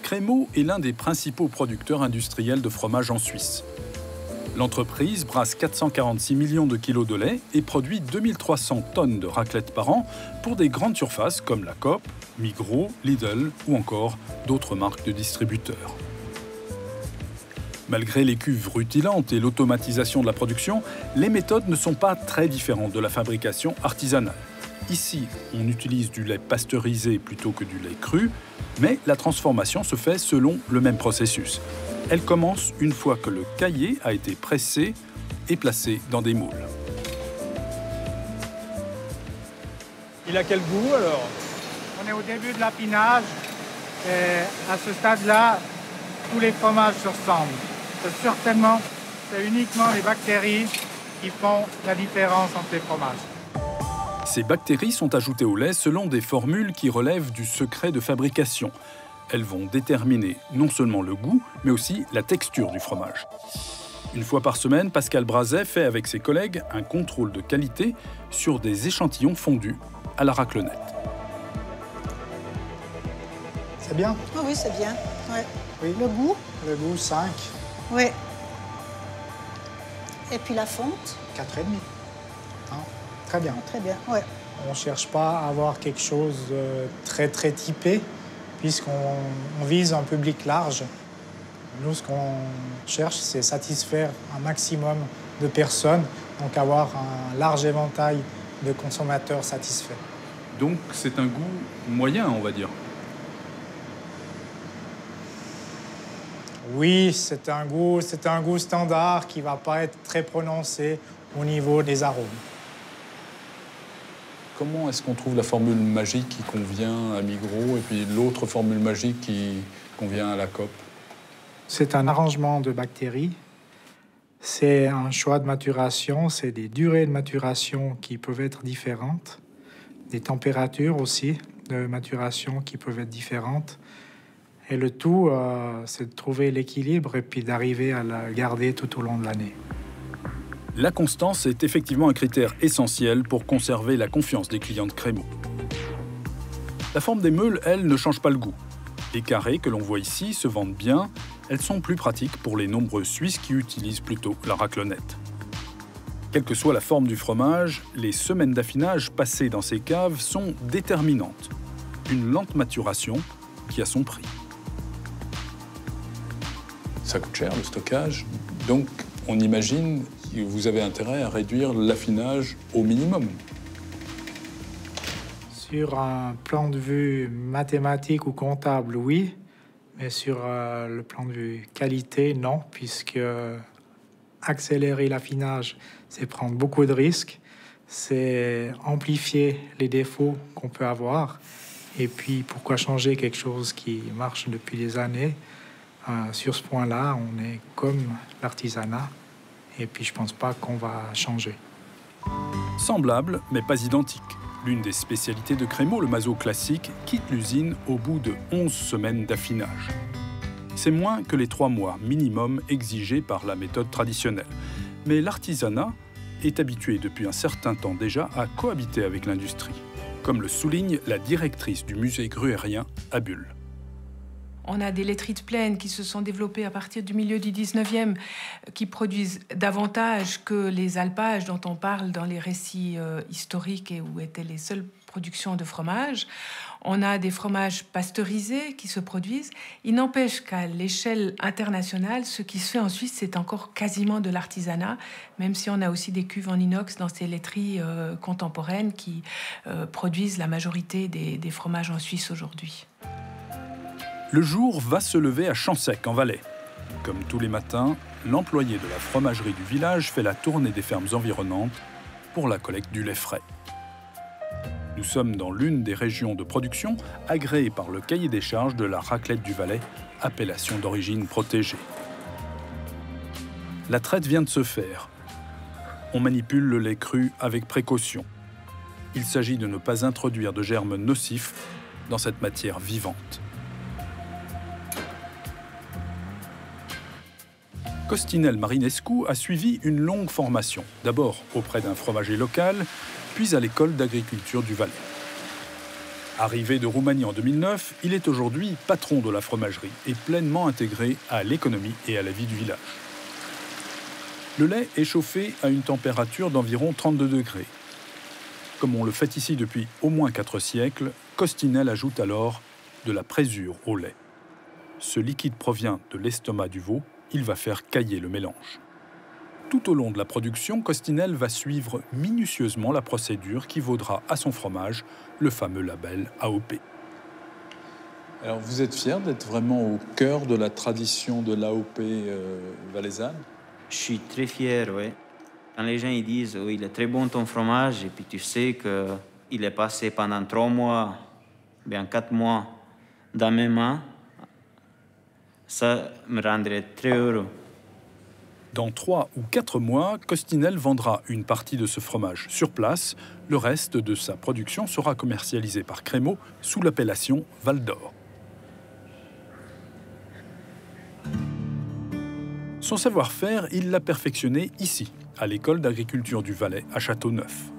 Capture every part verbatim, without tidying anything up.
Crémeau est l'un des principaux producteurs industriels de fromage en Suisse. L'entreprise brasse quatre cent quarante-six millions de kilos de lait et produit deux mille trois cents tonnes de raclette par an pour des grandes surfaces comme la Coop, Migros, Lidl ou encore d'autres marques de distributeurs. Malgré les cuves rutilantes et l'automatisation de la production, les méthodes ne sont pas très différentes de la fabrication artisanale. Ici, on utilise du lait pasteurisé plutôt que du lait cru, mais la transformation se fait selon le même processus. Elle commence une fois que le caillé a été pressé et placé dans des moules. Il a quel goût alors? On est au début de l'affinage et à ce stade-là, tous les fromages se ressemblent. C'est certainement, c'est uniquement les bactéries qui font la différence entre les fromages. Ces bactéries sont ajoutées au lait selon des formules qui relèvent du secret de fabrication. Elles vont déterminer non seulement le goût, mais aussi la texture du fromage. Une fois par semaine, Pascal Brazet fait avec ses collègues un contrôle de qualité sur des échantillons fondus à la raclonnette. C'est bien? Oh oui, c'est bien. Ouais. Oui. Le goût? Le goût, cinq. Oui. Et puis la fonte? quatre virgule cinq. Hein? Très bien. Très bien, ouais. On ne cherche pas à avoir quelque chose de très, très typé, puisqu'on on vise un public large. Nous, ce qu'on cherche, c'est satisfaire un maximum de personnes, donc avoir un large éventail de consommateurs satisfaits. Donc c'est un goût moyen, on va dire. Oui, c'est un goût, c'est un goût standard qui ne va pas être très prononcé au niveau des arômes. Comment est-ce qu'on trouve la formule magique qui convient à Migros et puis l'autre formule magique qui convient à la Coop? C'est un arrangement de bactéries. C'est un choix de maturation, c'est des durées de maturation qui peuvent être différentes, des températures aussi de maturation qui peuvent être différentes. Et le tout, euh, c'est de trouver l'équilibre et puis d'arriver à la garder tout au long de l'année. La constance est effectivement un critère essentiel pour conserver la confiance des clients de Crémeau. La forme des meules, elle, ne change pas le goût. Les carrés que l'on voit ici se vendent bien. Elles sont plus pratiques pour les nombreux Suisses qui utilisent plutôt la raclonnette. Quelle que soit la forme du fromage, les semaines d'affinage passées dans ces caves sont déterminantes. Une lente maturation qui a son prix. Ça coûte cher, le stockage. Donc, on imagine que vous avez intérêt à réduire l'affinage au minimum. Sur un plan de vue mathématique ou comptable, oui. Mais sur euh, le plan de vue qualité, non, puisque accélérer l'affinage, c'est prendre beaucoup de risques, c'est amplifier les défauts qu'on peut avoir. Et puis, pourquoi changer quelque chose qui marche depuis des années? euh, Sur ce point-là, on est comme l'artisanat. Et puis, je pense pas qu'on va changer. Semblable, mais pas identique. L'une des spécialités de Crémeau, le maso classique, quitte l'usine au bout de onze semaines d'affinage. C'est moins que les trois mois minimum exigés par la méthode traditionnelle. Mais l'artisanat est habitué depuis un certain temps déjà à cohabiter avec l'industrie, comme le souligne la directrice du musée gruérien à Bulle. On a des laiteries de plaine qui se sont développées à partir du milieu du dix-neuvième, qui produisent davantage que les alpages dont on parle dans les récits euh, historiques et où étaient les seules productions de fromage. On a des fromages pasteurisés qui se produisent. Il n'empêche qu'à l'échelle internationale, ce qui se fait en Suisse, c'est encore quasiment de l'artisanat, même si on a aussi des cuves en inox dans ces laiteries euh, contemporaines qui euh, produisent la majorité des, des fromages en Suisse aujourd'hui. Le jour va se lever à Champsec, en Valais. Comme tous les matins, l'employé de la fromagerie du village fait la tournée des fermes environnantes pour la collecte du lait frais. Nous sommes dans l'une des régions de production agréées par le cahier des charges de la raclette du Valais, appellation d'origine protégée. La traite vient de se faire. On manipule le lait cru avec précaution. Il s'agit de ne pas introduire de germes nocifs dans cette matière vivante. Costinel Marinescu a suivi une longue formation, d'abord auprès d'un fromager local, puis à l'école d'agriculture du Valais. Arrivé de Roumanie en deux mille neuf, il est aujourd'hui patron de la fromagerie et pleinement intégré à l'économie et à la vie du village. Le lait est chauffé à une température d'environ trente-deux degrés. Comme on le fait ici depuis au moins quatre siècles, Costinel ajoute alors de la présure au lait. Ce liquide provient de l'estomac du veau, il va faire cailler le mélange. Tout au long de la production, Costinel va suivre minutieusement la procédure qui vaudra à son fromage le fameux label A O P. Alors vous êtes fier d'être vraiment au cœur de la tradition de l'A O P euh, valaisanne? Je suis très fier, oui. Quand les gens ils disent oh, « il est très bon ton fromage » et puis tu sais qu'il est passé pendant trois mois, bien quatre mois dans mes mains, ça me rendrait très heureux. Dans trois ou quatre mois, Costinel vendra une partie de ce fromage sur place. Le reste de sa production sera commercialisé par Crémeau sous l'appellation Val d'Or. Son savoir-faire, il l'a perfectionné ici, à l'école d'agriculture du Valais à Châteauneuf.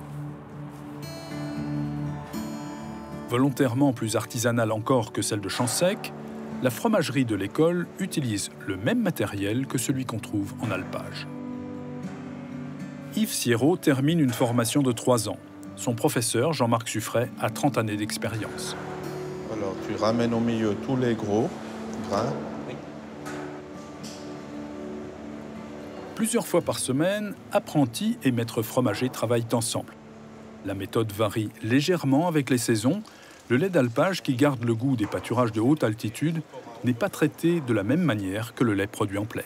Volontairement plus artisanale encore que celle de Champsec, la fromagerie de l'école utilise le même matériel que celui qu'on trouve en alpage. Yves Sierrault termine une formation de trois ans. Son professeur, Jean-Marc Suffray, a trente années d'expérience. Alors, tu ramènes au milieu tous les gros grains. Oui. Plusieurs fois par semaine, apprentis et maîtres fromagers travaillent ensemble. La méthode varie légèrement avec les saisons. Le lait d'alpage, qui garde le goût des pâturages de haute altitude, n'est pas traité de la même manière que le lait produit en plaine.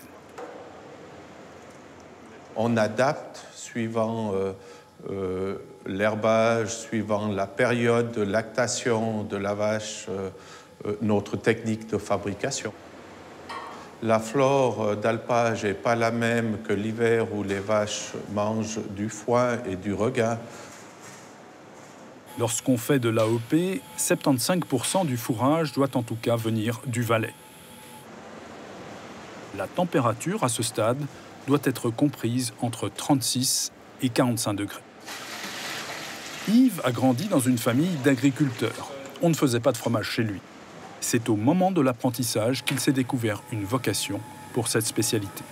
On adapte suivant euh, euh, l'herbage, suivant la période de lactation de la vache, euh, euh, notre technique de fabrication. La flore d'alpage n'est pas la même que l'hiver où les vaches mangent du foin et du regain. Lorsqu'on fait de l'A O P, soixante-quinze pour cent du fourrage doit en tout cas venir du Valais. La température à ce stade doit être comprise entre trente-six et quarante-cinq degrés. Yves a grandi dans une famille d'agriculteurs. On ne faisait pas de fromage chez lui. C'est au moment de l'apprentissage qu'il s'est découvert une vocation pour cette spécialité.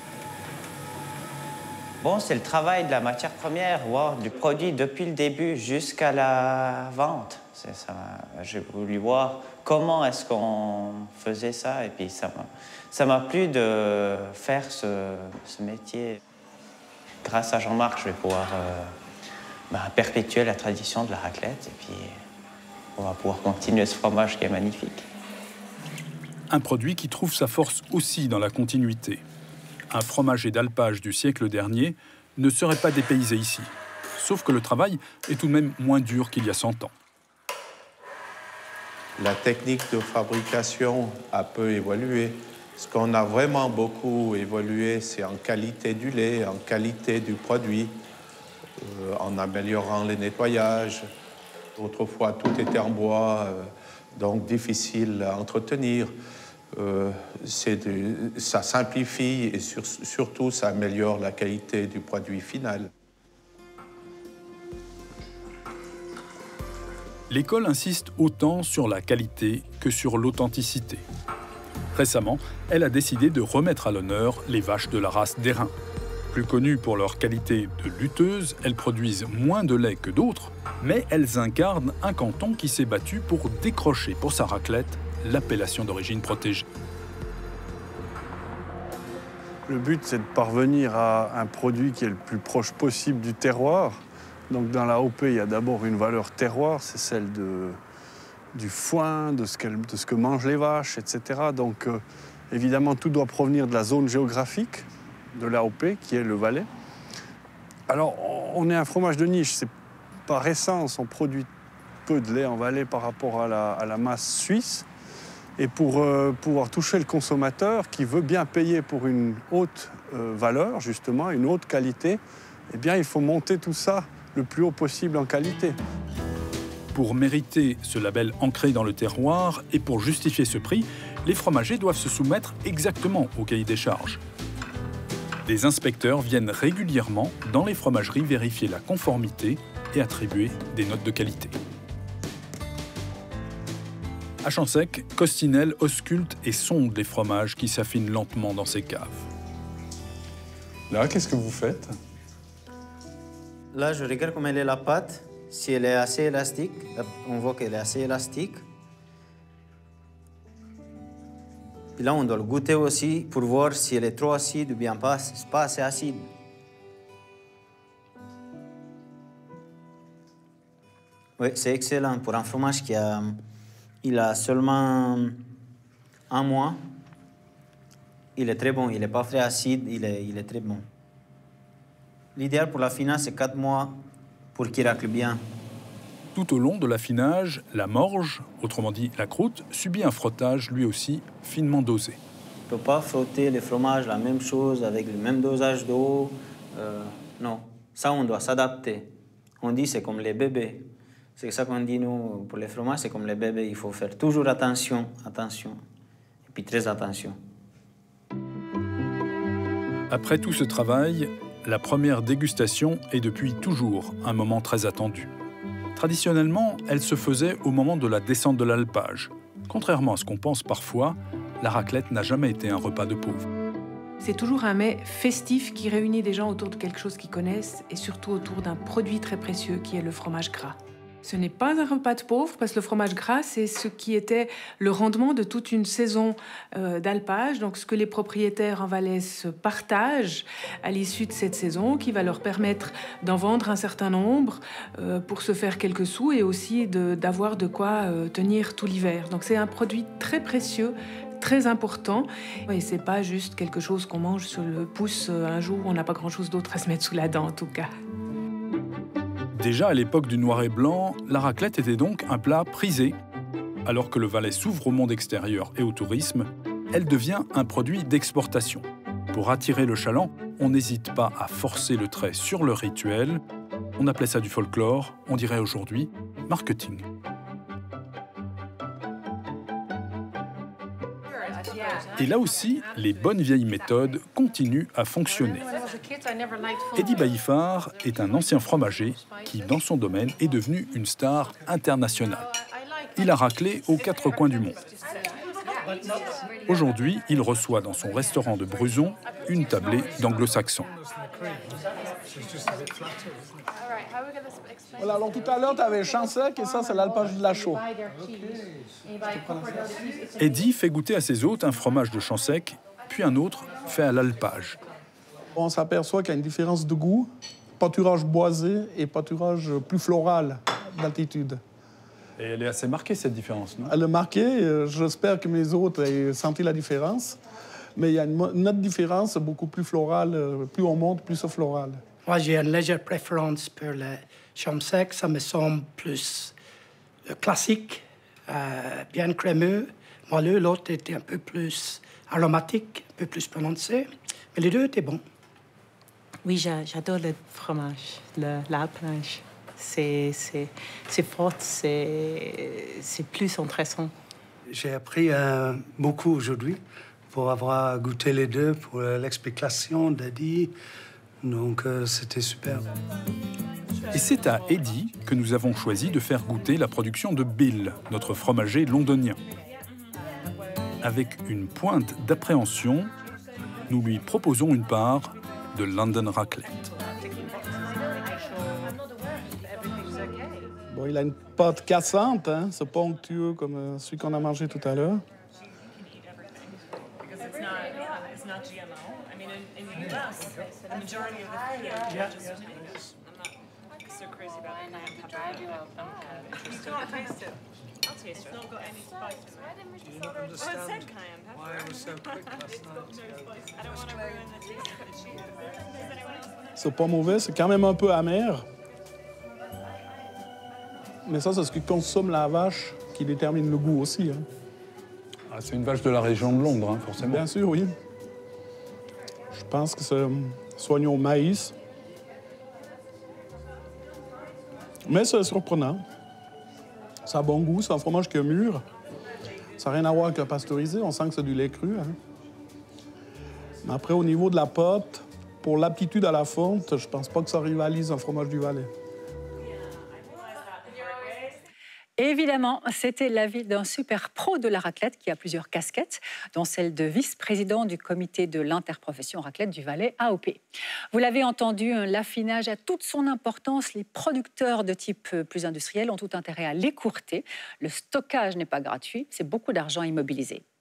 Bon, c'est le travail de la matière première, voire du produit depuis le début jusqu'à la vente. C'est ça. J'ai voulu voir comment est-ce qu'on faisait ça et puis ça m'a, ça m'a plu de faire ce, ce métier. Grâce à Jean-Marc, je vais pouvoir euh, bah, perpétuer la tradition de la raclette et puis on va pouvoir continuer ce fromage qui est magnifique. Un produit qui trouve sa force aussi dans la continuité. Un fromager d'alpage du siècle dernier ne serait pas dépaysé ici. Sauf que le travail est tout de même moins dur qu'il y a cent ans. La technique de fabrication a peu évolué. Ce qu'on a vraiment beaucoup évolué, c'est en qualité du lait, en qualité du produit, euh, en améliorant les nettoyages. Autrefois, tout était en bois, euh, donc difficile à entretenir. Euh, de, ça simplifie et sur, surtout ça améliore la qualité du produit final. L'école insiste autant sur la qualité que sur l'authenticité. Récemment, elle a décidé de remettre à l'honneur les vaches de la race d'Airain. Plus connues pour leur qualité de lutteuse, elles produisent moins de lait que d'autres, mais elles incarnent un canton qui s'est battu pour décrocher pour sa raclette l'appellation d'origine protégée. Le but, c'est de parvenir à un produit qui est le plus proche possible du terroir. Donc dans l'A O P, il y a d'abord une valeur terroir, c'est celle de, du foin, de ce, de ce que mangent les vaches, et cetera. Donc euh, évidemment, tout doit provenir de la zone géographique de l'A O P, qui est le Valais. Alors, on est un fromage de niche, c'est par essence, on produit peu de lait en Valais par rapport à la, à la masse suisse. Et pour euh, pouvoir toucher le consommateur qui veut bien payer pour une haute euh, valeur, justement, une haute qualité, eh bien, il faut monter tout ça le plus haut possible en qualité. Pour mériter ce label ancré dans le terroir et pour justifier ce prix, les fromagers doivent se soumettre exactement au cahier des charges. Des inspecteurs viennent régulièrement dans les fromageries vérifier la conformité et attribuer des notes de qualité. À Champsec, Costinel ausculte et sonde les fromages qui s'affinent lentement dans ses caves. Là, qu'est-ce que vous faites? Là, je regarde comment elle est la pâte. Si elle est assez élastique, on voit qu'elle est assez élastique. Puis là, on doit le goûter aussi pour voir si elle est trop acide ou bien pas, pas assez acide. Oui, c'est excellent. Pour un fromage qui a, il a seulement un mois, il est très bon. Il n'est pas très acide, il est, il est très bon. L'idéal pour l'affinage, c'est quatre mois pour qu'il racle bien. Tout au long de l'affinage, la morge, autrement dit la croûte, subit un frottage lui aussi finement dosé. On ne peut pas frotter les fromages la même chose avec le même dosage d'eau. Euh, non, ça on doit s'adapter. On dit c'est comme les bébés. C'est ça qu'on dit nous pour les fromages, c'est comme les bébés. Il faut faire toujours attention, attention, et puis très attention. Après tout ce travail, la première dégustation est depuis toujours un moment très attendu. Traditionnellement, elle se faisait au moment de la descente de l'alpage. Contrairement à ce qu'on pense parfois, la raclette n'a jamais été un repas de pauvre. C'est toujours un mets festif qui réunit des gens autour de quelque chose qu'ils connaissent et surtout autour d'un produit très précieux qui est le fromage gras. Ce n'est pas un repas de pauvre parce que le fromage gras, c'est ce qui était le rendement de toute une saison euh, d'alpage. Donc, ce que les propriétaires en Valais se partagent à l'issue de cette saison, qui va leur permettre d'en vendre un certain nombre euh, pour se faire quelques sous et aussi d'avoir de, de quoi euh, tenir tout l'hiver. Donc, c'est un produit très précieux, très important. Et c'est pas juste quelque chose qu'on mange sur le pouce euh, un jour où on n'a pas grand-chose d'autre à se mettre sous la dent, en tout cas. Déjà à l'époque du noir et blanc, la raclette était donc un plat prisé. Alors que le Valais s'ouvre au monde extérieur et au tourisme, elle devient un produit d'exportation. Pour attirer le chaland, on n'hésite pas à forcer le trait sur le rituel. On appelait ça du folklore, on dirait aujourd'hui marketing. Et là aussi, les bonnes vieilles méthodes continuent à fonctionner. Eddy Baillifard est un ancien fromager qui, dans son domaine, est devenu une star internationale. Il a raclé aux quatre coins du monde. Aujourd'hui, il reçoit dans son restaurant de Bruzon une tablée d'anglo-saxons. Voilà, alors tout à l'heure, tu avais Champsec et ça, c'est l'alpage de la Chaux. Eddy fait goûter à ses hôtes un fromage de Champsec, puis un autre fait à l'alpage. On s'aperçoit qu'il y a une différence de goût, pâturage boisé et pâturage plus floral d'altitude. Et elle est assez marquée, cette différence, non? Elle est marquée, j'espère que mes hôtes aient senti la différence, mais il y a une autre différence, beaucoup plus florale, plus on monte, plus c'est floral. Moi, j'ai une légère préférence pour le Champsec, ça me semble plus classique, euh, bien crémeux, moelleux. L'autre était un peu plus aromatique, un peu plus prononcé, mais les deux étaient bons. Oui, j'adore le fromage, l'alpage. C'est fort, c'est plus intéressant. J'ai appris euh, beaucoup aujourd'hui pour avoir goûté les deux, pour l'explication d'Eddy. Donc, euh, c'était super. Et c'est à Eddy que nous avons choisi de faire goûter la production de Bill, notre fromager londonien. Avec une pointe d'appréhension, nous lui proposons une part de London Raclette. Bon, il a une pâte cassante, hein? C'est pas onctueux comme celui qu'on a mangé tout à l'heure. C'est pas mauvais, c'est quand même un peu amer. Mais ça, c'est ce qui consomme la vache qui détermine le goût aussi. Hein. Ah, c'est une vache de la région de Londres, hein, forcément. Bien sûr, oui. Je pense que c'est soigné au maïs. Mais c'est surprenant. Ça a bon goût, c'est un fromage qui est mûr. Ça n'a rien à voir avec le pasteurisé, on sent que c'est du lait cru. Hein. Mais après, au niveau de la pâte, pour l'aptitude à la fonte, je pense pas que ça rivalise un fromage du Valais. Et évidemment, c'était l'avis d'un super pro de la raclette qui a plusieurs casquettes, dont celle de vice-président du comité de l'interprofession raclette du Valais A O P. Vous l'avez entendu, l'affinage a toute son importance. Les producteurs de type plus industriel ont tout intérêt à l'écourter. Le stockage n'est pas gratuit, c'est beaucoup d'argent immobilisé.